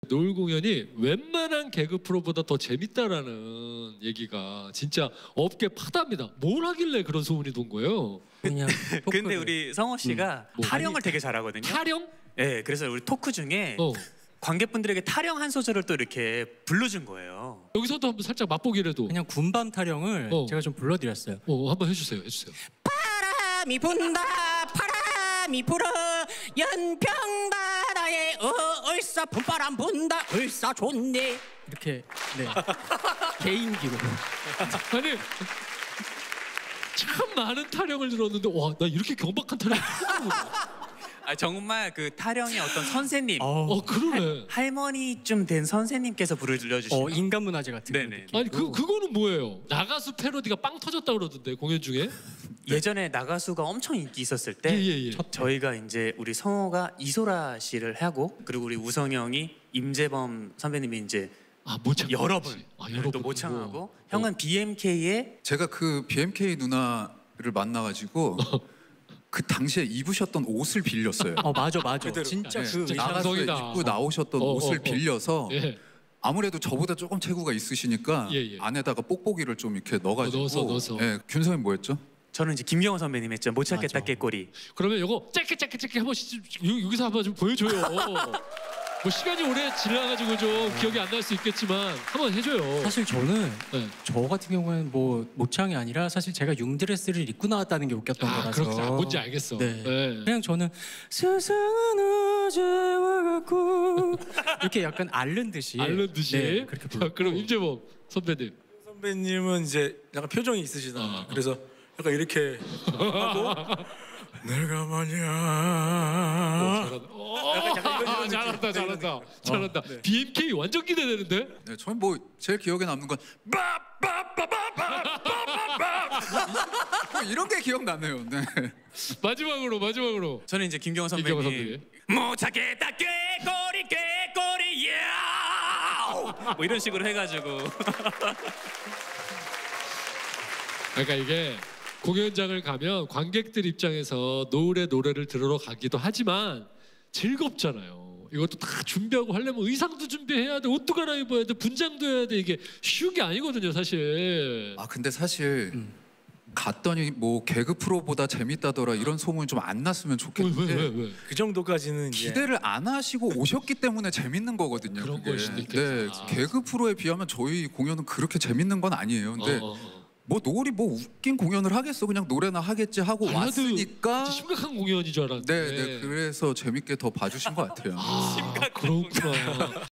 노을 공연이 웬만한 개그 프로보다 더 재밌다라는 얘기가 진짜 업계 파다입니다. 뭘 하길래 그런 소문이 돈 거예요? 그냥 근데 우리 성호 씨가 뭐. 타령을 되게 잘하거든요. 타령? 네, 그래서 우리 토크 중에 관객분들에게 타령 한 소절을 또 이렇게 불러준 거예요. 여기서도 한번 살짝 맛보기라도. 그냥 군밤 타령을 제가 좀 불러드렸어요. 한번 해주세요. 해주세요. 바람이 분다 바람이 불어 연평바다에 얼싸 봄바람 분다 얼싸 좋네 이렇게 네 개인기로 아니 참 많은 타령을 들었는데 와 나 이렇게 경박한 타령 처음 보네. 아, 정말 그 타령의 어떤 선생님, 그러네. 할머니쯤 된 선생님께서 불러주신 인간 문화재 같은 네네. 아니 그거는 뭐예요? 나가수 패러디가 빵 터졌다 그러던데 공연 중에. 예전에 나가수가 엄청 인기 있었을 때 저희가 이제 우리 성호가 이소라 씨를 하고 그리고 우리 우성 형이 임재범 선배님이 이제 여러 분 또 모창하고 형은 BMK의 제가 그 BMK 누나를 만나가지고 그 당시에 입으셨던 옷을 빌렸어요. 맞아. 진짜 그 나가서 입고 나오셨던 옷을 빌려서 아무래도 저보다 조금 체구가 있으시니까 안에다가 뽁뽁이를 좀 이렇게 넣어가지고 넣어서. 균 선생님 뭐 했죠? 저는 이제 김경호 선배님 했죠. 못 찾겠다 깨꼬리. 그러면 이거 짧게 한 번씩 여기서 한번 좀 보여줘요. 뭐 시간이 오래 지나가지고 좀 기억이 안 날 수 있겠지만 한번 해줘요. 사실 저는 저 같은 경우에는 뭐 모창이 아니라 사실 제가 융드레스를 입고 나왔다는 게 웃겼던 거라서. 그렇구나. 뭔지 알겠어. 네. 그냥 저는 세상은 어제와 같고 이렇게 약간 앓는 듯이. 네, 그렇게 불렀고. 그럼 임재범 선배님. 선배님은 이제 약간 표정이 있으시다. 그래서 약간 이렇게 하고 내가 말이야. 잘한다. BMK 완전 기대되는데? 네, 저는 뭐 제일 기억에 남는 건 이런 게 기억나네요. 네. 마지막으로. 저는 이제 김경호 선배님. 못 찾겠다 깨꼬리 야! 뭐 이런 식으로 해가지고. 그러니까 이게 공연장을 가면 관객들 입장에서 노을의 노래를 들으러 가기도 하지만 즐겁잖아요. 이것도 다 준비하고 하려면 의상도 준비해야 돼, 옷도 갈아입어야 돼, 분장도 해야 돼. 이게 쉬운 게 아니거든요, 사실. 근데 사실 갔더니 뭐 개그 프로보다 재밌다더라 이런 소문이 좀 안 났으면 좋겠는데 왜? 그 정도까지는 기대를 안 하시고 오셨기 때문에 재밌는 거거든요. 그런 그게. 걸 수도 있겠다. 개그 프로에 비하면 저희 공연은 그렇게 재밌는 건 아니에요. 근데 뭐 노을이 뭐 웃긴 공연을 하겠어, 그냥 노래나 하겠지 하고 왔으니까 심각한 공연인 줄 알았는데. 네, 그래서 재밌게 더 봐주신 것 같아요. 그렇구나.